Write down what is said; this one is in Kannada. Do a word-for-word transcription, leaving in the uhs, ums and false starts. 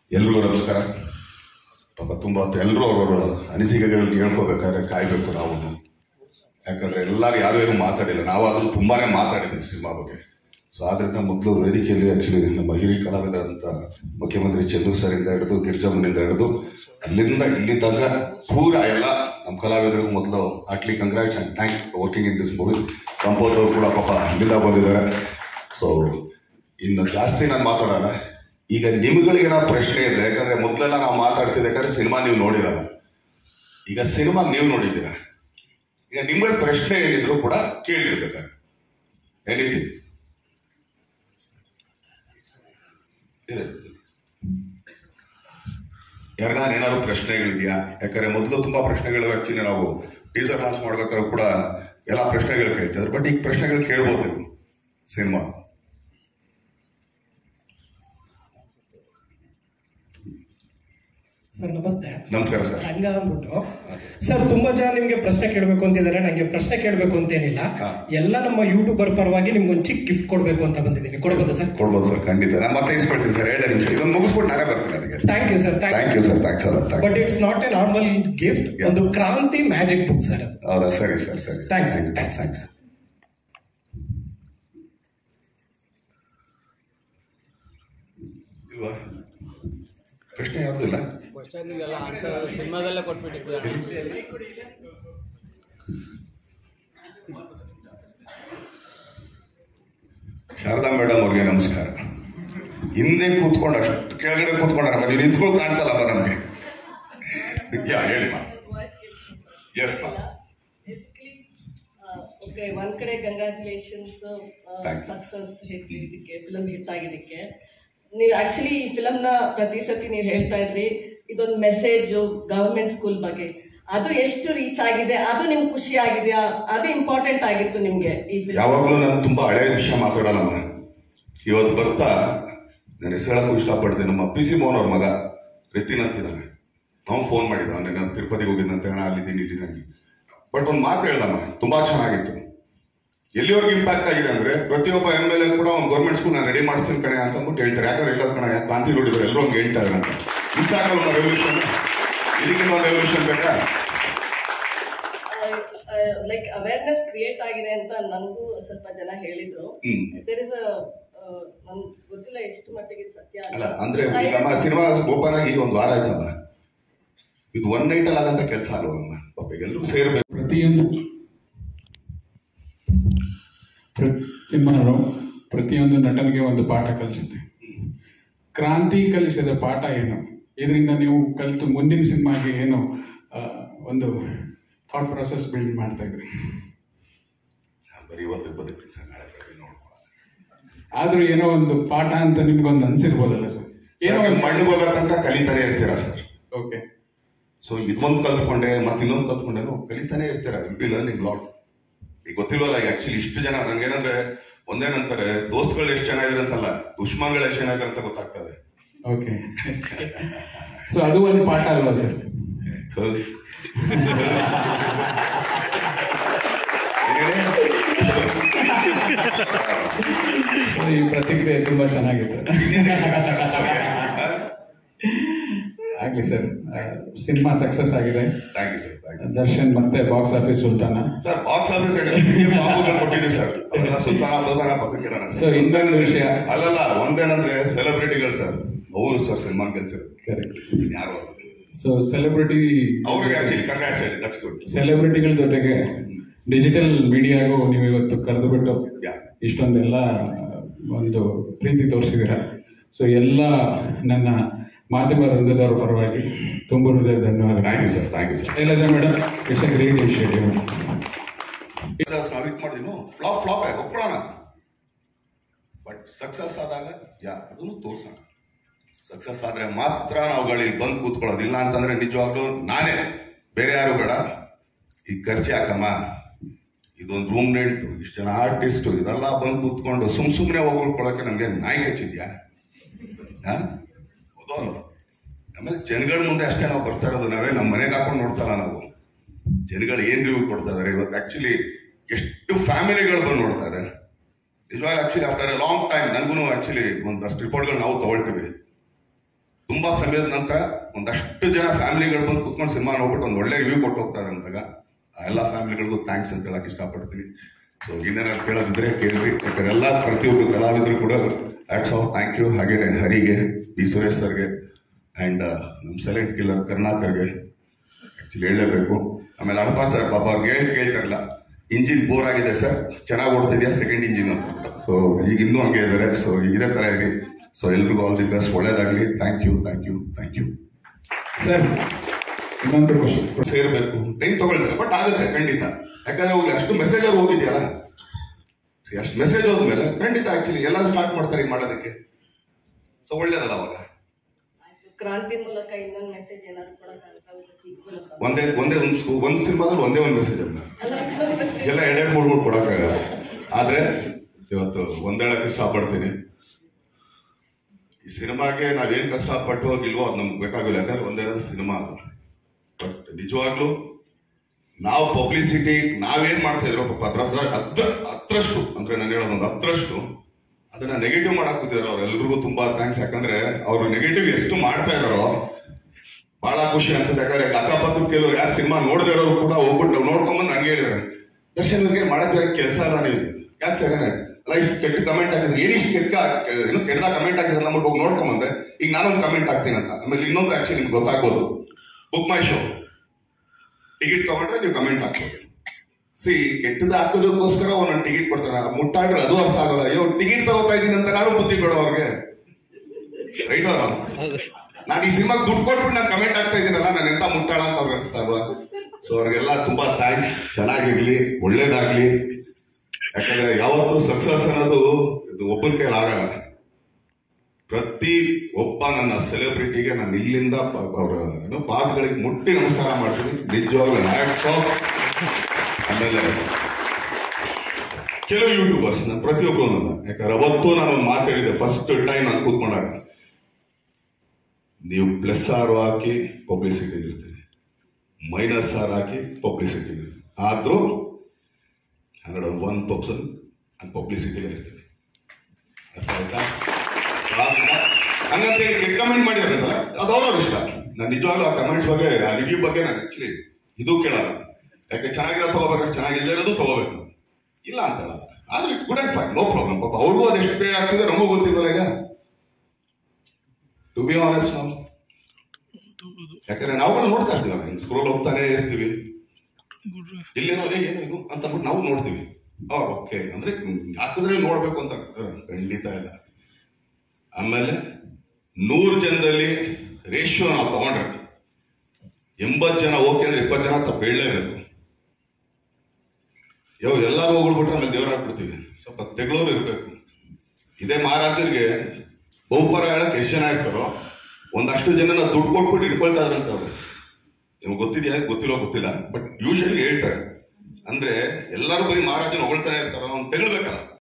ಎಲ್ರಿಗೂ ನಮಸ್ಕಾರ. ಪಾಪ ತುಂಬಾ ಹೊತ್ತು ಎಲ್ಲರೂ ಅವರವರ ಅನಿಸಿಕೆಗಳು ಕೇಳ್ಕೋಬೇಕಾದ್ರೆ ಕಾಯ್ಬೇಕು ನಾವು. ಯಾಕಂದ್ರೆ ಎಲ್ಲರೂ ಯಾರು ಏನು ಮಾತಾಡಿಲ್ಲ, ನಾವು ಅದ್ರಲ್ಲಿ ತುಂಬಾನೇ ಮಾತಾಡಿದ್ದೀವಿ ಸಿನಿಮಾ ಬಗ್ಗೆ. ಸೊ ಆದ್ರಿಂದ ಮೊದಲು ವೇದಿಕೆಯಲ್ಲಿ ಆಕ್ಚುಲಿ ನಮ್ಮ ಹಿರಿಯ ಕಲಾವಿದರಂತ ಮುಖ್ಯಮಂತ್ರಿ ಚಂದ್ರು ಸರ್ ಇಂದ ಹಿಡಿದು ಗಿರಿಜಮ್ಮನಿಂದ ಹಿಡಿದು ಅಲ್ಲಿಂದ ಇಲ್ಲಿ ತನಕ ಪೂರ ಎಲ್ಲ ನಮ್ಮ ಕಲಾವಿದರಿಗೂ ಮೊದಲು Atlee congrats and thank working in this movie. Sampath ಅವರು ಕೂಡ ಪಾಪ ಇಲ್ಲಿಂದ ಬಂದಿದ್ದಾರೆ. ಸೊ ಇನ್ನು ಜಾಸ್ತಿ ನಾನು ಮಾತಾಡೋಣ. ಈಗ ನಿಮ್ಗಳಿಗೆ ಏನಾದ್ರು ಪ್ರಶ್ನೆ ಇದೆ, ಯಾಕಂದ್ರೆ ಮೊದಲೆಲ್ಲ ನಾವು ಮಾತಾಡ್ತಿದ್ದೆ ಯಾಕಂದ್ರೆ ಸಿನಿಮಾ ನೀವು ನೋಡಿರಲ್ಲ, ಈಗ ಸಿನಿಮಾ ನೀವು ನೋಡಿದ್ದೀರಾ. ಈಗ ನಿಮ್ಗೆ ಪ್ರಶ್ನೆ ಏನಿದ್ರು ಕೂಡ ಕೇಳಿರ್ಬೇಕಾದ್ರೆ ಏನಿದೆ ಯಾರಿಗಾರು ಏನಾದ್ರು ಪ್ರಶ್ನೆಗಳಿದೆಯಾ? ಯಾಕಂದ್ರೆ ಮೊದಲು ತುಂಬಾ ಪ್ರಶ್ನೆಗಳು ಆಕ್ಚುಲಿ ನಾವು ಟೀಸರ್ ಲಾಂಚ್ ಮಾಡ್ಬೇಕಾದ್ರೂ ಕೂಡ ಎಲ್ಲ ಪ್ರಶ್ನೆಗಳು ಕೇಳ್ತಿದ್ರು. ಬಟ್ ಈಗ ಪ್ರಶ್ನೆಗಳು ಕೇಳ್ಬೋದು ನೀವು ಸಿನಿಮಾ. ಸರ್ ನಮಸ್ತೆ. ನಮಸ್ಕಾರ ಸರ್. ಹಂಗ ಅಂದ್ಬಿಟ್ಟು ಸರ್ ತುಂಬಾ ಜನ ನಿಮ್ಗೆ ಪ್ರಶ್ನೆ ಕೇಳಬೇಕು ಅಂತಿದ್ದಾರೆ. ನಂಗೆ ಪ್ರಶ್ನೆ ಕೇಳಬೇಕು ಅಂತೇನಿಲ್ಲ, ಎಲ್ಲ ನಮ್ಮ ಯೂಟ್ಯೂಬರ್ ಪರವಾಗಿ ನಿಮ್ಗೆ ಒಂದು ಚಿಕ್ಕ ಗಿಫ್ಟ್ ಕೊಡ್ಬೇಕು ಅಂತ ಬಂದಿದ್ದೀನಿ. ಕೊಡ್ಬೋದಾ ಸರ್? ಕೊಡ್ಬೋದು ಸರ್, ಖಂಡಿತ. ನಾನು ಮತ್ತೆ ಇಸ್ಕೊಳ್ತೀನಿ ಸರ್, ಎರಡು ನಿಮಿಷ ಇದನ್ನು ಮುಗಿಸ್ಬಿಟ್ಟು ನಾನೇ ಬರ್ತೀನಿ ನನಗೆ. Thank you sir. Thank you sir. Thanks sir. But it's not a normal gift, ಒಂದು ಕ್ರಾಂತಿ ಮ್ಯಾಜಿಕ್ ಬುಕ್ ಸರ್ ಅದು. ಹೌದಾ? ಸರಿ ಸರ್, ಸರಿ. Thanks thanks thanks. ಇಲ್ವಾ ಪ್ರಶ್ನೆ ಯಾವ್ದು ಇಲ್ಲ? ಸಿನಿಮಾದಲ್ಲೇ ಕೊಟ್ಬಿಟ್ಟಿದ್ದಾರೆ. ಶಾರದಾ ಮೇಡಮ್ ಅವ್ರಿಗೆ ನಮಸ್ಕಾರ. ಹಿಂದೆ ಕೂತ್ಕೊಂಡ ಅಷ್ಟು ಕೆಳಗಡೆ ಕೂತ್ಕೊಂಡಾರ, ನೀವು ನಿಂತ್ಕೊಂಡು ಕಾಣಿಸಲ್ಲಪ್ಪ ನಮ್ಗೆ. ಯಾ ಹೇಳಿ ಮಾ. ಎಸ್ ಮಾ. ಓಕೆ, ಒಂದ್ ಕಡೆ ಕಂಗ್ರಾಚುಲೇಷನ್ಸ್, ಸಕ್ಸಸ್ ಇದಕ್ಕೆ ಫಿಲಮ್ ಹಿಟ್ ಆಗಿದ್ದಕ್ಕೆ. ನೀವು ಆಕ್ಚುಲಿ ಈ ಫಿಲಮ್ ನ ಪ್ರತಿ ಸತಿ ನೀವು ಹೇಳ್ತಾ ಇದ್ರಿ ಇದೊಂದು ಮೆಸೇಜ್ ಗವರ್ಮೆಂಟ್ ಸ್ಕೂಲ್ ಬಗ್ಗೆ, ಅದು ಎಷ್ಟು ರೀಚ್ ಆಗಿದೆ, ಅದು ನಿಮ್ಗೆ ಖುಷಿ ಆಗಿದೆಯಾ? ಅದು ಇಂಪಾರ್ಟೆಂಟ್ ಆಗಿತ್ತು ನಿಮ್ಗೆ ಈ ಫಿಲಮ್? ಯಾವಾಗ್ಲೂ ನಾನು ತುಂಬಾ ಹಳೆ ವಿಷಯ ಮಾತಾಡೋಣ. ಇವತ್ತು ಬರ್ತಾ ನಾನು ಹೆಸರಕ್ಕೂ ಇಷ್ಟಪಡ್ತೀನಿ. ನಮ್ಮ ಪಿ ಸಿ ಮೋಹನ್ ಅವ್ರ ಮಗ ರಿತಿನ್ ಅಂತಿದ್ದಾನೆ. ನಾವು ಫೋನ್ ಮಾಡಿದ್ದ, ನಾನು ತಿರುಪತಿಗೆ ಹೋಗಿದ್ದಂತೆ, ಅಣ್ಣ ಅಲ್ಲಿದ್ದೀನಿ ಇಲ್ಲಿದ್ದೀನಿ. ಬಟ್ ಒಂದು ಮಾತು ಹೇಳ್ದಮ್ಮ, ತುಂಬಾ ಚೆನ್ನಾಗಿತ್ತು. ಎಲ್ಲಿವರೆಗೂ ಇಂಪ್ಯಾಕ್ಟ್ ಆಗಿದೆ ಅಂದ್ರೆ ಪ್ರತಿಯೊಬ್ಬ ಎಂ ಎಲ್ ಎ ಕೂಡ ಒಂದು ಗೌರ್ಮೆಂಟ್ ಸ್ಕೂಲ್ ನಾನು ರೆಡಿ ಮಾಡಿಸ್ತೀನಿ ಕಣೆ ಅಂತ ಅಂದ್ಬಿಟ್ಟು ಹೇಳ್ತಾರೆ. ಯಾಕಂದ್ರೆ ಎಲ್ಲ ಕಣ ಕ್ರಾಂತಿ ನೋಡಿದ್ರು ಎಲ್ಲರೂ ಹಂಗೆ ಹೇಳ್ತಾರೆ ಅಂತ. ಇನ್ಸಾಕಲ್ಲ ಒಂದು ರೆವಲ್ಯೂಷನ್, ಇದಕ್ಕಿಂತ ಒಂದು ರೆವಲ್ಯೂಷನ್ ಬೇಕಾ? ಲೈಕ್ ಅವೇರ್ನೆಸ್ ಕ್ರಿಯೇಟ್ ಆಗಿದೆ ಅಂತ ನನಗೂ ಸ್ವಲ್ಪ ಜನ ಹೇಳಿದ್ರು. ದೇರ್ ಇಸ್ ನನ್ಗೆ ಗೊತ್ತಿಲ್ಲ ಎಷ್ಟು ಮಟ್ಟಿಗೆ ಸತ್ಯ ಅಲ್ಲ. ಅಂದ್ರೆ ನಮ್ಮ ಸಿನಿಮಾ ಓಪನ್ ಆಗಿ ಒಂದು ವಾರ ಆಯ್ತಲ್ಲ, ಇದು ಒನ್ ನೈಟ್ ಅಲ್ಲಿ ಆಗಂತ ಕೆಲಸ ಅಲ್ವಮ್ಮ. ಪಾಪ ಎಲ್ಲರೂ ಸೇರ್ಬೇಕು. ಪ್ರತಿಯೊಂದು ಸಿನಿಮಾರು ಪ್ರತಿಯೊಂದು ನಟನಿಗೆ ಒಂದು ಪಾಠ ಕಲಿಸುತ್ತೆ. ಕ್ರಾಂತಿ ಕಲಿಸಿದ ಪಾಠ ಏನು? ಇದರಿಂದ ನೀವು ಕಲಿತು ಮುಂದಿನ ಸಿನಿಮಾಗೆ ಏನು ಒಂದು ಥಾಟ್ ಪ್ರೊಸೆಸ್ ಬಿಲ್ಡ್ ಮಾಡ್ತಾ ಇದ್ರಿ? ಆದ್ರೂ ಏನೋ ಒಂದು ಪಾಠ ಅಂತ ನಿಮ್ಗೊಂದು ಅನ್ಸಿರ್ಬೋದಲ್ಲ ಸರ್? ಏನೋ ಮಣ್ಣಿಗೆ ಹೋಗೋ ತನಕ ಕಲಿತಾನೆ ಇರ್ತೀರಾ ಸರ್. ಓಕೆ. ಸೊ ಇದೊಂದು ಕಲ್ತ್ಕೊಂಡೆ ಮತ್ತೆ ಇನ್ನೊಂದು ಕಲ್ತ್ಕೊಂಡೆ ಕಲಿತಾನೆ ಇರ್ತೀರಾ. Will learning lot. ಈಗ ಗೊತ್ತಿಲ್ವಲ್ಲ, ಈಗ ಆಕ್ಚುಲಿ ಇಷ್ಟು ಜನ ನಂಗೇನಂದ್ರೆ ಒಂದೇನಂತಾರೆ, ದೋಸ್ತಗಳು ಎಷ್ಟು ಜನ ಇದ್ರೆ ಅಂತಲ್ಲ, ದುಶ್ಮನ್ಗಳು ಎಷ್ಟು ಜನ ಇದ್ರೆ ಅಂತ ಗೊತ್ತಾಗ್ತದೆ. ಓಕೆ. ಸೊ ಅದು ಒಂದು ಪಾಠ ಅಲ್ವಾ ಸರ್? ಈ ಪ್ರತಿಕ್ರಿಯೆ ತುಂಬಾ ಚೆನ್ನಾಗಿತ್ತು. ಆಗ್ಲಿ ಸರ್, ಸಿನಿಮಾ ಸಕ್ಸಸ್ ಆಗಿದೆ. ದರ್ಶನ್ ಮತ್ತೆ box office Sultana sir. Box office ಕೊಟ್ಟಿದ್ದೀವಿ ಸರ್. ಸುಲ್ತಾನ. ಸೊ ಇನ್ನೊಂದು ವಿಷಯ ಅಲ್ಲಲ್ಲ, ಒಂದೇನಂದ್ರೆ ಸೆಲೆಬ್ರಿಟಿಗಳು ಸರ್, ಅವರು ಸರ್ ಸಿನಿಮಾ ಕೆಲಸ ಯಾರು. ಸೊ ಸೆಲೆಬ್ರಿಟಿ ಅವ್ರಿಗೆ ಸೆಲೆಬ್ರಿಟಿಗಳ ಜೊತೆಗೆ ಡಿಜಿಟಲ್ ಮೀಡಿಯಾಗೂ ನೀವು ಇವತ್ತು ಕರೆದು ಬಿಟ್ಟು ಇಷ್ಟೊಂದೆಲ್ಲ ಒಂದು ಪ್ರೀತಿ ತೋರಿಸಿದ್ದೀರಾ. ಸೊ ಎಲ್ಲ ನನ್ನ ಮಾಧ್ಯಮ ವೃಂದದವರ ಪರವಾಗಿ ತುಂಬ ಹೃದಯ ಧನ್ಯವಾದ. Thank you sir. Thank you sir. Shailaja madam, it's a great initiative. ನಾವು ಇದು ಮಾಡಿದ್ವಿ, ಫ್ಲಾಪ್ ಫ್ಲಾಪ್ ಆಗಿ ಒಪ್ಕೊಳ್ಳೋಣ. ಬಟ್ ಸಕ್ಸಸ್ ಆದಾಗ ಯಾ ಅದನ್ನು ತೋರ್ಸೋಣ. ಸಕ್ಸಸ್ ಆದ್ರೆ ಮಾತ್ರ ನಾವುಗಳಿಗೆ ಬಂದು ಕೂತ್ಕೊಳ್ಳೋದಿಲ್ಲ ಅಂತಂದ್ರೆ ನಿಜವಾಗ್ಲೂ ನಾನೇ, ಬೇರೆ ಯಾರು ಬೇಡ. ಈ ಖರ್ಚು ಯಾಕಮ್ಮ, ಇದೊಂದು ರೂಮ್ ರೆಂಟು, ಇಷ್ಟು ಜನ ಆರ್ಟಿಸ್ಟು, ಇದೆಲ್ಲ ಬಂದು ಕೂತ್ಕೊಂಡು ಸುಮ್ ಸುಮ್ಮನೆ ಹೋಗ್ಕೊಳಕ್ಕೆ ನಮ್ಗೆ ನಾಯಿ ಕಚ್ಚಿದ್ಯಾ? ಹೌದಲ್ಲ. ಆಮೇಲೆ ಜನಗಳ ಮುಂದೆ ಅಷ್ಟೇ ನಾವು ಬರ್ತಾ ಇರೋದು, ನಾವೇ ನಮ್ಮ ಮನೆಗೆ ಹಾಕೊಂಡು ನೋಡ್ತಲ್ಲ ನಾವು. ಜನಗಳು ಏನ್ ರಿವ್ಯೂ ಕೊಡ್ತಾ ಇದಾರೆ ಇವತ್ತು, ಆಕ್ಚುಲಿ ಎಷ್ಟು ಫ್ಯಾಮಿಲಿಗಳು ಬಂದು ನೋಡ್ತಾ ಇದ್ದಾರೆ ನಿಜವಾಗ. Actually after a long time ನನಗೂ ಆಕ್ಚುಲಿ ಒಂದಷ್ಟು ರಿಪೋರ್ಟ್ಗಳು ನಾವು ತಗೊಳ್ತೀವಿ. ತುಂಬಾ ಸಮಯದ ನಂತರ ಒಂದಷ್ಟು ಜನ ಫ್ಯಾಮಿಲಿಗಳು ಬಂದು ಕುತ್ಕೊಂಡು ಸಿನಿಮಾ ನೋಡ್ಬಿಟ್ಟು ಒಂದು ಒಳ್ಳೆ ರಿವ್ಯೂ ಕೊಟ್ಟು ಹೋಗ್ತಾರೆ ಅಂದಾಗ ಆ ಎಲ್ಲ ಫ್ಯಾಮಿಲಿಗಳಿಗೂ ಥ್ಯಾಂಕ್ಸ್ ಅಂತ ಹೇಳಕ್ ಇಷ್ಟಪಡ್ತೀನಿ. ಸೊ ಇನ್ನೇನಾದ್ರು ಕೇಳೋದಿದ್ರೆ ಕೇಳ್ರಿ. ಯಾಕಂದ್ರೆ ಎಲ್ಲ ಪ್ರತಿಯೊಬ್ಬರು ಕಲಾವಿದರು ಕೂಡ ಆಟ್ಸ್ ಆಫ್ ಥ್ಯಾಂಕ್ ಯು. ಹಾಗೇನೆ ಹರಿಗೆ, ಬಿ ಸುರೇಶ್ ಸರ್ಗೆ ಅಂಡ್ ನಮ್ಮ ಸೈಲೆಂಟ್ ಕಿಲ್ಲರ್ ಕರುಣಾಕರ್ಗೆ ಆಕ್ಚುಲಿ ಹೇಳಲೇಬೇಕು. ಆಮೇಲೆ ಅರ್ಪ ಸರ್ ಪಾಪ ಅವ್ರಿಗೆ ಹೇಳಿ ಕೇಳ್ತಾರಲ್ಲ, ಇಂಜಿನ್ ಬೋರ್ ಆಗಿದೆ ಸರ್, ಚೆನ್ನಾಗಿ ಓಡ್ತಿದ್ಯಾ ಸೆಕೆಂಡ್ ಇಂಜಿನ್ ಅಂತ. ಸೊ ಈಗ ಇನ್ನೂ ಹಂಗೆ ಇದ್ದಾರೆ. ಸೊ ಇದೇ ತರ ಇರಿ. ಸೊ ಎಲ್ರಿಗೂ ಆಲ್ ದಿ ಬೆಸ್ಟ್, ಒಳ್ಳೇದಾಗ್ಲಿ. Thank you thank you thank you. Sir ಇನ್ನೊಂದು ಕ್ವಶನ್. ಸೇರ್ಬೇಕು ಟೈಮ್ ತಗೊಳ್ತಾರೆ, ಬಟ್ ಆಗುತ್ತೆ ಖಂಡಿತ. ಯಾಕಂದ್ರೆ ಅವ್ರಿಗೆ ಅಷ್ಟು ಮೆಸೇಜ್ ಅವ್ರು ಹೋಗಿದ್ಯಲ್ಲ, ಅಷ್ಟು ಮೆಸೇಜ್ ಹೋದ್ಮೇಲೆ ಖಂಡಿತ ಆಕ್ಚುಲಿ ಎಲ್ಲ ಸ್ಟಾರ್ಟ್ ಮಾಡ್ತಾರೆ ಈಗ ಮಾಡೋದಕ್ಕೆ. ಸೊ ಒಳ್ಳೇದಲ್ಲ ಅವಾಗ. ಕ್ರಾಂತಿ ಮೂಲಕ ಇನ್ನೊಂದು ಮೆಸೇಜ್ ಏನಾದ್ರು ಕೊಡಕ್ಕಾಗುತ್ತೆ ಸೀಕ್ವೆಲ್ ಒಂದೇ ಒಂದೇ ಒಂದು ಒಂದು ಸಿನಿಮಾದಲ್ಲಿ ಒಂದೇ ಒಂದು ಮೆಸೇಜ್ ಅಲ್ಲ, ಎಲ್ಲ ಎರಡೆರಡು ಮೂರು ಮೂರು ಕೊಡಕ್ಕಾಗಲ್ಲ. ಆದ್ರೆ ಇವತ್ತು ಒಂದೇಳಕ್ಕೆ ಇಷ್ಟಪಡ್ತೀನಿ, ಈ ಸಿನಿಮಾಗೆ ನಾವೇನ್ ಕಷ್ಟಪಟ್ಟು ಹೋಗಿಲ್ವೋ ಅದು ನಮ್ಗೆ ಬೇಕಾಗಿಲ್ಲ. ಯಾಕಂದ್ರೆ ಒಂದೆರಡು ಸಿನಿಮಾ ಅದು. ಬಟ್ ನಿಜವಾಗ್ಲೂ ನಾವು ಪಬ್ಲಿಸಿಟಿ ನಾವೇನ್ ಮಾಡ್ತಾ ಇದ್ರು ಪಾಪ ಅದ್ರ ಹತ್ರ ಹತ್ರ ಹತ್ರಷ್ಟು ಅಂದ್ರೆ ನಾನು ಹೇಳೋದೊಂದು ಹತ್ರಷ್ಟು ಅದನ್ನ ನೆಗೆಟಿವ್ ಮಾಡಕ್ ಕೂತಿದ್ರು. ಅವ್ರೆಲ್ರಿಗೂ ತುಂಬಾ ಥ್ಯಾಂಕ್ಸ್. ಯಾಕಂದ್ರೆ ಅವ್ರು ನೆಗೆಟಿವ್ ಎಷ್ಟು ಮಾಡ್ತಾ ಇದಾರೋ ಬಹಳ ಖುಷಿ ಅನ್ಸುತ್ತೆ. ಯಾಕಂದ್ರೆ ಅಕ್ಕಪಕ್ಕ ಕೆಲವು ಯಾರು ಸಿನಿಮಾ ನೋಡದೇ ಇರೋರು ಕೂಡ ಹೋಗ್ಬಿಟ್ಟು ನೋಡ್ಕೊಂಬಂದು ನಂಗೆ ಹೇಳಿದ್ರೆ, ದರ್ಶನ್ ಅವ್ರಿಗೆ ಮಾಡಕ್ ಬೇರೆ ಕೆಲಸ ಅಲ್ಲ ನೀವು, ಯಾಕೆ ಸರ್ ಅಲ್ಲ ಇಷ್ಟು ಕೆಟ್ಟ ಕಮೆಂಟ್ ಹಾಕಿದ್ರೆ, ಏನಿಷ್ಟು ಕೆಟ್ಟ ಏನು ಕೆಟ್ಟದಾಗ ಕಮೆಂಟ್ ಹಾಕಿದ್ರೆ ನಮ್ಗೆ ಹೋಗಿ ನೋಡ್ಕೊಂಬಂದೆ, ಈಗ ನಾನೊಂದು ಕಮೆಂಟ್ ಹಾಕ್ತೀನಿ ಅಂತ. ಆಮೇಲೆ ಇನ್ನೊಂದು ಆಕ್ಚುಲಿ ನಿಮ್ಗೆ ಗೊತ್ತಾಗ್ಬೋದು, ಬುಕ್ ಮೈ ಶೋ ಟಿಕೆಟ್ ತಗೊಂಡ್ರೆ ನೀವು ಕಮೆಂಟ್ ಹಾಕ್ಬೋದು. ಸಿ ಕೆಟ್ಟದ ಹಾಕೋದಕ್ಕೋಸ್ಕರ ಒಂದೊಂದು ಟಿಕೆಟ್ ಕೊಡ್ತಾರ, ಮುಟ್ಟಾಡ್ರೆ ಅದು ಅರ್ಥ ಆಗಲ್ಲ. ಅಯ್ಯೋ ಟಿಕೆಟ್ ತಗೋತಾ ಇದೀನಿ ಅಂತ ನಾನು ಬುದ್ಧಿ ಕೊಡೋ ಅವ್ರಿಗೆ, ರೈಟ್ ಅವರ. ನಾನು ಈ ಸಿನಿಮಾಗೆ ದುಡ್ಡು ಕೊಟ್ಬಿಟ್ಟು ನಾನು ಕಮೆಂಟ್ ಆಗ್ತಾ ಇದ್ದೀನಲ್ಲ, ನಾನು ಎಂತ ಮುಟ್ಟಾಡ ಅಂತ ಅವ್ರಿಗೆ ಅನಿಸ್ತಾ ಇಲ್ವಾ? ಸೊ ಅವ್ರಿಗೆಲ್ಲ ತುಂಬಾ ಥ್ಯಾಂಕ್ಸ್. ಚೆನ್ನಾಗಿರ್ಲಿ, ಒಳ್ಳೇದಾಗ್ಲಿ. ಯಾಕಂದ್ರೆ ಯಾವತ್ತೂ ಸಕ್ಸಸ್ ಅನ್ನೋದು ಇದು ಒಬ್ಬನ ಕೈಲಿ ಆಗಲ್ಲ. ಪ್ರತಿ ಒಬ್ಬ ನನ್ನ ಸೆಲೆಬ್ರಿಟಿಗೆ ನಾನು ಇಲ್ಲಿಂದ ಅವರ ಏನು ಪಾದಗಳಿಗೆ ಮುಟ್ಟಿ ನಮಸ್ಕಾರ ಮಾಡ್ತೀನಿ ನಿಜವಾಗ್ಲೂ. ಆಮೇಲೆ ಕೆಲವು ಯೂಟ್ಯೂಬರ್ಸ್ ನಾನು ಪ್ರತಿಯೊಬ್ಬರು ನನ್ನ, ಯಾಕಂದ್ರೆ ಅವತ್ತು ನಾನು ಒಂದು ಮಾತು ಹೇಳಿದೆ ಫಸ್ಟ್ ಟೈಮ್ ನಾನು ಕೂತ್ಕೊಂಡಾಗ, ನೀವು ಪ್ಲಸ್ ಆರ್ ಹಾಕಿ ಪಬ್ಲಿಸಿಟಿ ಇರ್ತೀನಿ, ಮೈನಸ್ ಆರ್ ಹಾಕಿ ಪಬ್ಲಿಸಿಟಿ ಇರ್ತೀನಿ, ಆದ್ರೂ ಹಂಡ್ರೆಡ್ ಒನ್ ಪರ್ಸೆಂಟ್ ನಾನು ಪಬ್ಲಿಸಿಟಿಗೆ ಇರ್ತೀನಿ. ಅರ್ಥ ಆಯ್ತಾ? ಹಂಗಂತೇಳಿ ಕೆಟ್ಟ ಕಮೆಂಟ್ ಮಾಡಿದಾರಲ್ಲ ಅದು ಅವ್ರವ್ರ ಇಷ್ಟ. ನಾನು ನಿಜವಾಗ್ಲೂ ಆ ಕಮೆಂಟ್ಸ್ ಬಗ್ಗೆ, ಆ ರಿವ್ಯೂ ಬಗ್ಗೆ ನಾನು ಆಕ್ಚುಲಿ ಇದು ಕೇಳಲ್ಲ. ಯಾಕೆ ಚೆನ್ನಾಗಿರೋ ತಗೋಬೇಕಾದ್ರೆ ಚೆನ್ನಾಗಿಲ್ಲದೆ ಇರೋದು ತಗೋಬೇಕು, ಇಲ್ಲ ಅಂತ ಹೇಳಲ್ಲ. ಆದ್ರೆ it's good and fine, no problem. ಪಾಪ ಅವ್ರಿಗೂ ಅದು ಎಷ್ಟು ಪೇ ಆಗ್ತಿದೆ ನಮಗೂ ಗೊತ್ತಿರಲ್ಲ ಈಗ, ಟು ಬಿ ಆನೆಸ್ಟ್. ನಾವು ಯಾಕಂದ್ರೆ ನಾವು ಕೂಡ ನೋಡ್ತಾ ಇರ್ತೀವಲ್ಲ, ಹಿಂಗ್ ಸ್ಕ್ರೋಲ್ ಹೋಗ್ತಾನೆ ಇರ್ತೀವಿ, ಇಲ್ಲಿರೋದೇ ಏನು ಇದು ಅಂತ ಅಂದ್ಬಿಟ್ಟು ನಾವು ನೋಡ್ತೀವಿ. ಅವಾಗ ಓಕೆ ಅಂದ್ರೆ ಹಾಕಿದ್ರೆ ನೋಡ್ಬೇಕು ಅಂತ ಖಂಡಿತ ಇಲ್ಲ. ಆಮೇಲೆ ನೂರು ಜನದಲ್ಲಿ ರೇಷಿಯೋ ನಾವು ತಗೊಂಡ್ರೆ ಎಂಬತ್ತು ಜನ ಓಕೆ ಅಂದ್ರೆ ಇಪ್ಪತ್ತು ಜನ ತಪ್ಪು ಹೇಳಲೇಬೇಕು. ಯಾವ ಎಲ್ಲರೂ ಹೋಗ್ಬಿಟ್ರೆ ಆಮೇಲೆ ದೇವರಾಗ್ಬಿಡ್ತೀವಿ. ಸ್ವಲ್ಪ ತೆಗಳೋರು ಇರ್ಬೇಕು. ಇದೇ ಮಹಾರಾಜರಿಗೆ ಬಹುಪರ ಹೇಳಕ್ ಎಷ್ಟು ಜನ ಇರ್ತಾರೋ ಒಂದಷ್ಟು ಜನ ದುಡ್ಡು ಕೊಟ್ಬಿಟ್ಟು ಇಟ್ಕೊಳ್ತಾ ಇದ್ರಂತ ಅವ್ರು. ನಿಮ್ಗೆ ಗೊತ್ತಿದೆಯಾ ಗೊತ್ತಿಲ್ಲೋ ಗೊತ್ತಿಲ್ಲ, ಬಟ್ ಯೂಶಲಿ ಹೇಳ್ತಾರೆ. ಅಂದ್ರೆ ಎಲ್ಲರೂ ಬರೀ ಮಹಾರಾಜನ ಹೊಗಳ್ತಾನೆ ಇರ್ತಾರೋ ಅವ್ನು ತೆಗಳ್ಬೇಕಲ್ಲ.